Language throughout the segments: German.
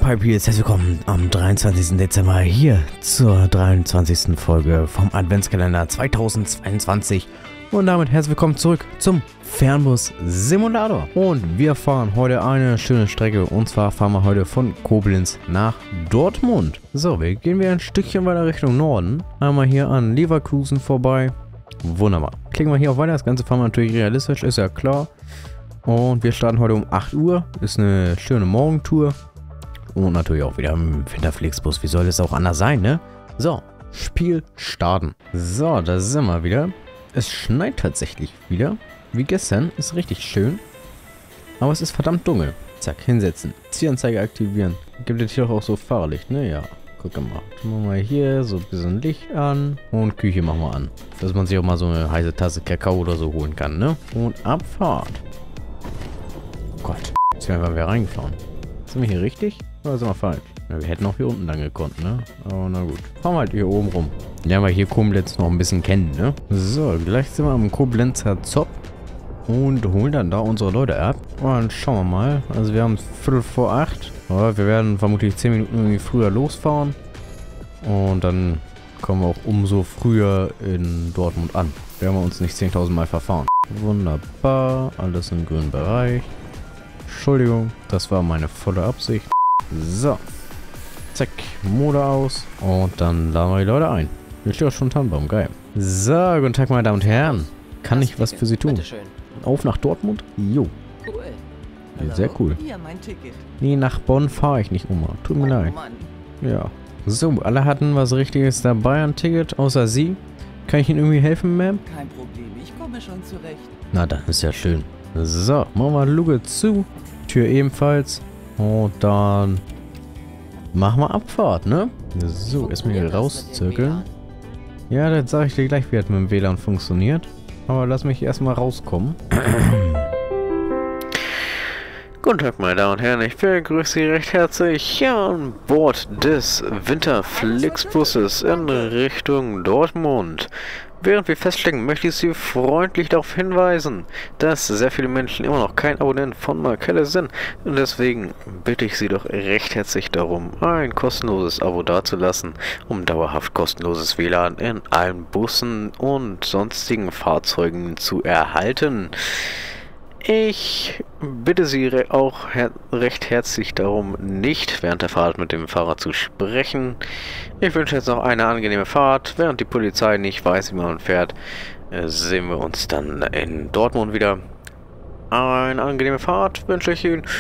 Pipe hier, herzlich willkommen am 23. Dezember hier zur 23. Folge vom Adventskalender 2022 und damit herzlich willkommen zurück zum Fernbus Simulator. Und wir fahren heute eine schöne Strecke und zwar fahren wir heute von Koblenz nach Dortmund. So, gehen wir ein Stückchen weiter Richtung Norden, einmal hier an Leverkusen vorbei. Wunderbar. Klicken wir hier auf Weiter, das Ganze fahren wir natürlich realistisch, ist ja klar. Und wir starten heute um 8 Uhr, ist eine schöne Morgentour. Und natürlich auch wieder im Winterflixbus. Wie soll es auch anders sein, ne? So, Spiel starten. So, da sind wir wieder. Es schneit tatsächlich wieder. Wie gestern. Ist richtig schön. Aber es ist verdammt dunkel. Zack, hinsetzen. Ziehanzeige aktivieren. Gibt es hier doch auch so Fahrerlicht, ne? Ja. Guck mal. Machen wir mal hier so ein bisschen Licht an. Und Küche machen wir an. Dass man sich auch mal so eine heiße Tasse Kakao oder so holen kann, ne? Und Abfahrt. Oh Gott. Jetzt sind wir einfach wieder reingefahren. Sind wir hier richtig? Oder sind wir falsch? Ja, wir hätten auch hier unten lang gekonnt, ne? Aber na gut. Fahren wir halt hier oben rum. Ja, weil hier Koblenz noch ein bisschen kennen, ne? So, gleich sind wir am Koblenzer Zopp. Und holen dann da unsere Leute ab. Und schauen wir mal. Also wir haben 7:45. Ja, wir werden vermutlich 10 Minuten irgendwie früher losfahren. Und dann kommen wir auch umso früher in Dortmund an. Werden wir uns nicht 10.000 Mal verfahren. Wunderbar. Alles im grünen Bereich. Entschuldigung, das war meine volle Absicht. So. Zack, Motor aus. Und dann laden wir die Leute ein. Hier steht auch schon ein Tannenbaum, geil. So, guten Tag, meine Damen und Herren. Kann ich was für Sie tun? Auf nach Dortmund? Jo. Cool. Ja, sehr cool. Hier mein Ticket. Nee, nach Bonn fahre ich nicht, Oma. Tut mir leid. Mann. Ja. So, alle hatten was Richtiges dabei an Ticket, außer Sie. Kann ich Ihnen irgendwie helfen, Ma'am? Kein Problem, ich komme schon zurecht. Na, das ist ja schön. So, machen wir Luke zu. Tür ebenfalls. Und dann machen wir Abfahrt, ne? So, erstmal hier rauszirkeln. Ja, das sage ich dir gleich, wie das mit dem WLAN funktioniert. Aber lass mich erstmal rauskommen. Guten Tag, meine Damen und Herren. Ich begrüße Sie recht herzlich hier an Bord des Winterflixbusses in Richtung Dortmund. Während wir festlegen, möchte ich Sie freundlich darauf hinweisen, dass sehr viele Menschen immer noch kein Abonnent von Markelle sind. Und deswegen bitte ich Sie doch recht herzlich darum, ein kostenloses Abo dazulassen, um dauerhaft kostenloses WLAN in allen Bussen und sonstigen Fahrzeugen zu erhalten. Ich bitte Sie auch recht herzlich darum, nicht während der Fahrt mit dem Fahrer zu sprechen. Ich wünsche jetzt noch eine angenehme Fahrt. Während die Polizei nicht weiß, wie man fährt, sehen wir uns dann in Dortmund wieder. Eine angenehme Fahrt wünsche ich Ihnen.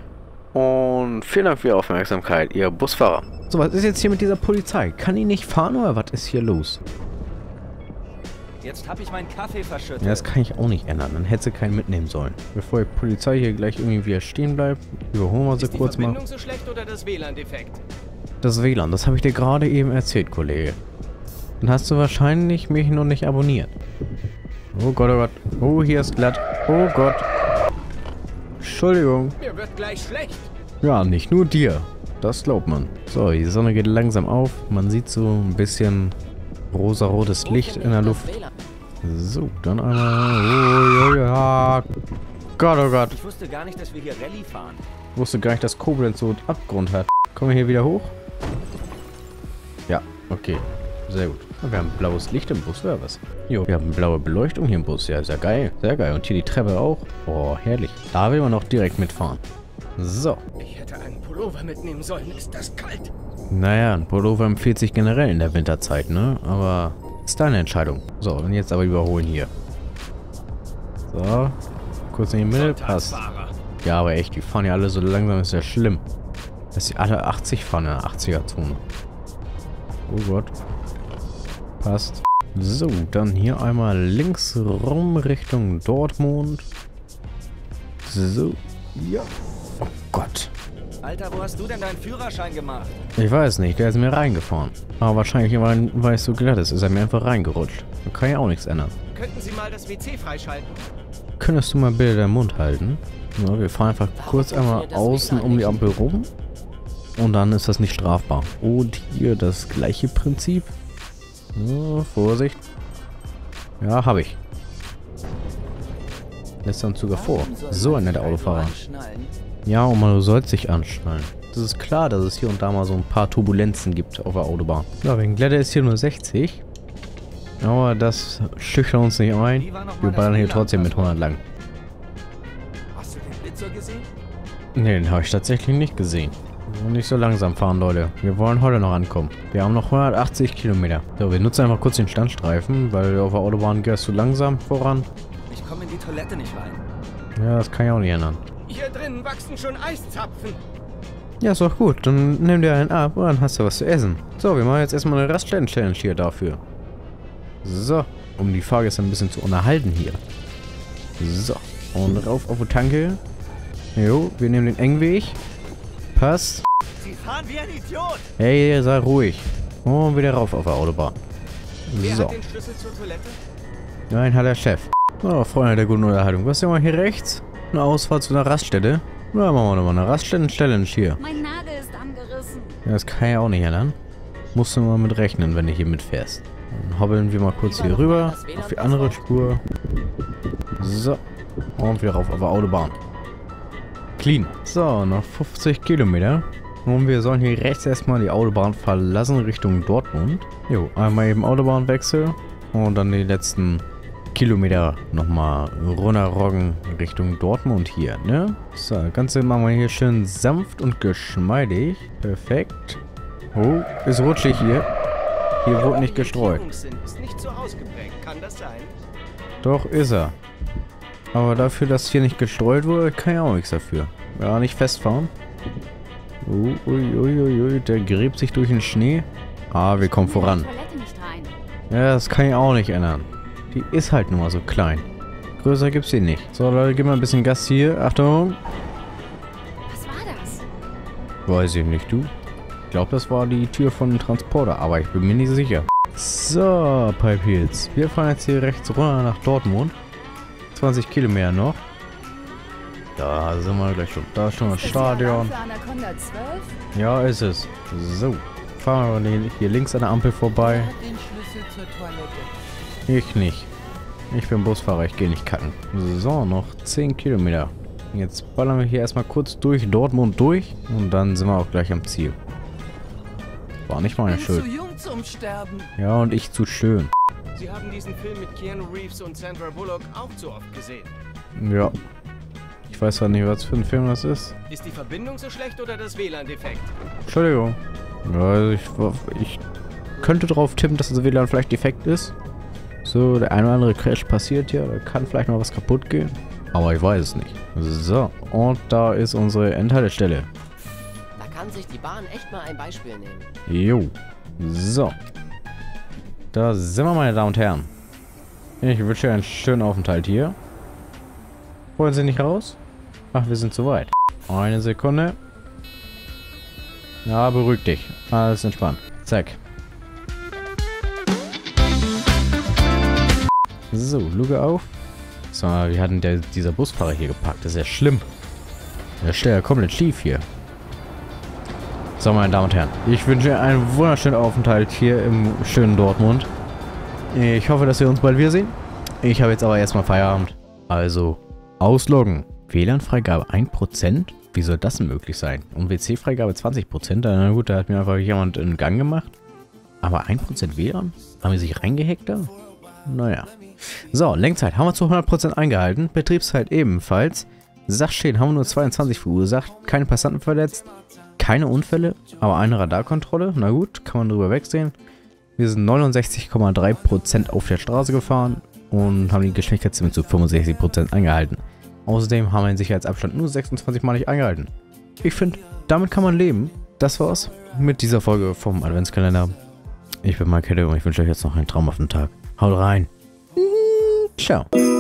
Und vielen Dank für Ihre Aufmerksamkeit, Ihr Busfahrer. So, was ist jetzt hier mit dieser Polizei? Kann die nicht fahren oder was ist hier los? Jetzt habe ich meinen Kaffee verschüttet. Ja, das kann ich auch nicht ändern. Dann hätte sie keinen mitnehmen sollen. Bevor die Polizei hier gleich irgendwie wieder stehen bleibt, überholen wir sie kurz mal. Ist die Verbindung so schlecht oder das WLAN defekt? Das WLAN, das habe ich dir gerade eben erzählt, Kollege. Dann hast du wahrscheinlich mich noch nicht abonniert. Oh Gott, oh Gott. Oh, hier ist glatt. Oh Gott. Entschuldigung. Mir wird gleich schlecht. Ja, nicht nur dir. Das glaubt man. So, die Sonne geht langsam auf. Man sieht so ein bisschen rosarotes Licht in der Luft. So, dann einmal. Oh, ja. Gott, oh Gott. Ich wusste gar nicht, dass wir hier Rallye fahren. Ich wusste gar nicht, dass Koblenz so einen Abgrund hat. Kommen wir hier wieder hoch? Ja, okay. Sehr gut. Wir haben blaues Licht im Bus, oder was? Jo, wir haben blaue Beleuchtung hier im Bus. Ja, ist ja geil. Sehr geil. Und hier die Treppe auch. Oh, herrlich. Da will man noch direkt mitfahren. So. Ich hätte einen Pullover mitnehmen sollen. Ist das kalt? Naja, ein Pullover empfiehlt sich generell in der Winterzeit, ne? Aber ist deine Entscheidung. So, und jetzt aber überholen hier. So. Kurz in die Mitte. Passt. Ja, aber echt, die fahren ja alle so langsam, ist ja schlimm. Dass sie alle 80 fahren in der 80er-Zone. Oh Gott. Passt. So, dann hier einmal links rum Richtung Dortmund. So. Ja. Oh Gott. Alter, wo hast du denn deinen Führerschein gemacht? Ich weiß nicht, der ist mir reingefahren. Aber wahrscheinlich, weil es so glatt ist er mir einfach reingerutscht. Da kann ja auch nichts ändern. Könnten Sie mal das WC freischalten? Könntest du mal bitte den Mund halten? Ja, wir fahren einfach kurz einmal außen um die Ampel rum. Und dann ist das nicht strafbar. Und hier das gleiche Prinzip. Ja, Vorsicht. Ja, habe ich. Lässt dann sogar vor. So ein netter Autofahrer. Ja, Oma, du sollst dich anschnallen. Das ist klar, dass es hier und da mal so ein paar Turbulenzen gibt auf der Autobahn. Ja, wegen Glätte ist hier nur 60. Aber das schüchtert uns nicht ein. Wir ballern hier trotzdem mit 100 lang. Hast du den Blitzer gesehen? Ne, den habe ich tatsächlich nicht gesehen. Und nicht so langsam fahren, Leute. Wir wollen heute noch ankommen. Wir haben noch 180 Kilometer. So, wir nutzen einfach kurz den Standstreifen, weil auf der Autobahn gehst du langsam voran. Ich komme in die Toilette nicht rein. Ja, das kann ich auch nicht ändern. Hier drinnen wachsen schon Eiszapfen. Ja, ist doch gut. Dann nimm dir einen ab und dann hast du was zu essen. So, wir machen jetzt erstmal eine Raststätten-Challenge hier dafür. So, um die Fahrgäste ein bisschen zu unterhalten hier. So, und rauf auf die Tanke. Jo, wir nehmen den Engweg. Passt. Sie fahren wie ein Idiot. Hey, sei ruhig. Und wieder rauf auf der Autobahn. Wer So. hat den Schlüssel zur Toilette? Nein, hat der Chef. Oh, Freunde der guten Unterhaltung. Was ist denn mal hier rechts? Eine Ausfahrt zu einer Raststätte. Na, machen wir nochmal eine Raststätten-Challenge hier. Mein Nagel ist angerissen. Ja, das kann ja auch nicht ändern. Musst du mal mit rechnen, wenn du hier mitfährst. Dann hoppeln wir mal kurz hier rüber. Auf die andere Spur. So. Und wieder rauf auf der Autobahn. Clean. So, noch 50 Kilometer. Und wir sollen hier rechts erstmal die Autobahn verlassen Richtung Dortmund. Jo, einmal eben Autobahnwechsel. Und dann die letzten Kilometer nochmal runterroggen Richtung Dortmund hier, ne? So, das Ganze machen wir hier schön sanft und geschmeidig. Perfekt. Oh, ist rutschig hier. Hier wurde nicht gestreut. Ist nicht so ausgeprägt. Kann das sein? Doch, ist er. Aber dafür, dass hier nicht gestreut wurde, kann ich auch nichts dafür. Ja, nicht festfahren. Uiuiui, der gräbt sich durch den Schnee. Ah, wir kommen voran. Ja, das kann ich auch nicht ändern. Die ist halt nur mal so klein. Größer gibt's sie nicht. So, Leute, gib mal ein bisschen Gas hier. Achtung. Was war das? Weiß ich nicht, du. Ich glaube, das war die Tür von dem Transporter, aber ich bin mir nicht sicher. So, Pipe Heels. Wir fahren jetzt hier rechts runter nach Dortmund. 20 Kilometer noch. Da sind wir gleich schon. Da ist schon das Stadion. Ja, ist es. So. Fahren wir hier links an der Ampel vorbei. Ich nicht. Ich bin Busfahrer, ich gehe nicht kacken. So, noch 10 Kilometer. Jetzt ballern wir hier erstmal kurz durch Dortmund durch. Und dann sind wir auch gleich am Ziel. War nicht meine Schuld. Zu jung zum Sterben. Ja, und ich zu schön. Sie haben diesen Film mit Keanu Reeves und Sandra Bullock auch zu oft gesehen. Ja. Ich weiß zwar nicht, was für ein Film das ist. Ist die Verbindung so schlecht oder das WLAN-Defekt? Entschuldigung. Ja, also ich könnte drauf tippen, dass das WLAN vielleicht defekt ist. So, der eine oder andere Crash passiert hier. Da kann vielleicht mal was kaputt gehen. Aber ich weiß es nicht. So, und da ist unsere Endhaltestelle. Da kann sich die Bahn echt mal ein Beispiel nehmen. Jo. So. Da sind wir, meine Damen und Herren. Ich wünsche einen schönen Aufenthalt hier. Wollen Sie nicht raus? Ach, wir sind zu weit. Eine Sekunde. Ja, beruhig dich. Alles entspannt. Zack. So, Luke auf. So, wir hatten dieser Busfahrer hier gepackt. Das ist ja schlimm. Der steht ja komplett schief hier. So, meine Damen und Herren. Ich wünsche einen wunderschönen Aufenthalt hier im schönen Dortmund. Ich hoffe, dass wir uns bald wiedersehen. Ich habe jetzt aber erstmal Feierabend. Also, ausloggen. WLAN-Freigabe 1%? Wie soll das denn möglich sein? Und WC-Freigabe 20%? Na gut, da hat mir einfach jemand einen Gang gemacht. Aber 1% WLAN? Haben wir sich reingehackt da? Naja. So, Lenkzeit haben wir zu 100% eingehalten. Betriebszeit ebenfalls. Sachschäden haben wir nur 22 verursacht. Keine Passanten verletzt. Keine Unfälle, aber eine Radarkontrolle. Na gut, kann man drüber wegsehen. Wir sind 69,3% auf der Straße gefahren und haben die Geschwindigkeitslimit zu 65% eingehalten. Außerdem haben wir den Sicherheitsabstand nur 26 Mal nicht eingehalten. Ich finde, damit kann man leben. Das war's mit dieser Folge vom Adventskalender. Ich bin Mike Hedde und ich wünsche euch jetzt noch einen traumhaften Tag. Haut rein. Ciao.